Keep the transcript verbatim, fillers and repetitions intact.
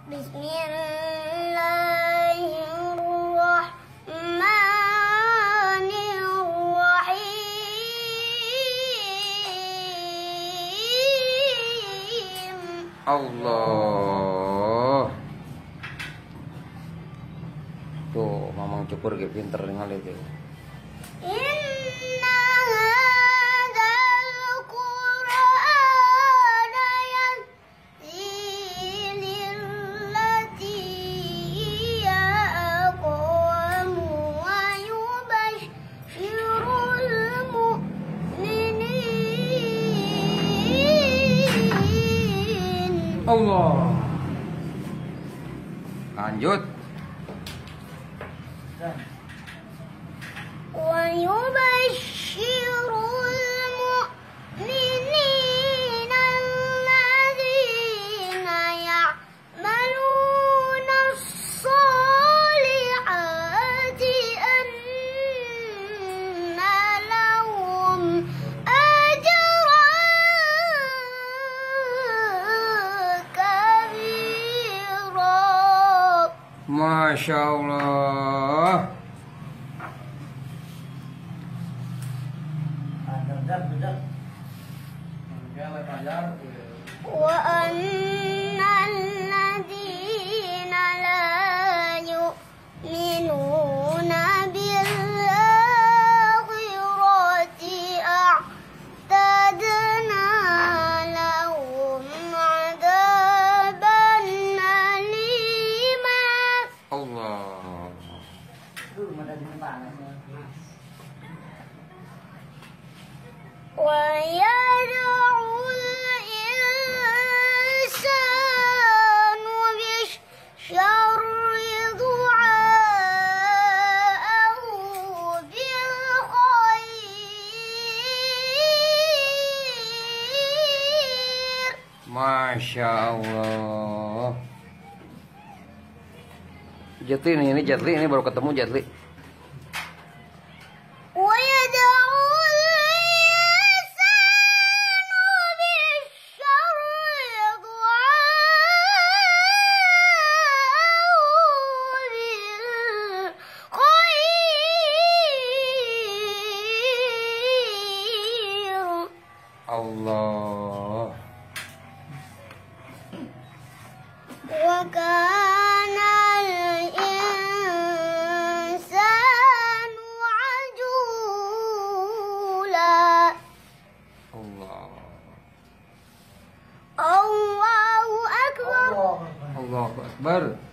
Bismillahirrahmanirrahim. Allah. Tuh, Mamang Cukur ge pinter ningali teh. Inna hadzal Qur'ana yahdi lillati hiya aqwam wa yubashshirul mu'minin. Allah. Lanjut. Wa yubashshirul mu'minina alladzina ya'maluna as-solihati anna lahum ajran kabira. Masya Allah. Wa annal ladzina la yu'minuna bil akhirati a'tadna lahum 'adzaban alima. Allah. Wa yad'ul insanu bisyarri du'aahu bil khair. Masya Allah. Jatli nih, ini Jatli, ini baru ketemu Jatli. Wa yad'ul insanu bisyarri du'aahu bil khair. Allah. Wa kana al-insanu ajula. Allah. Allahu akbar. Allahu Akbar.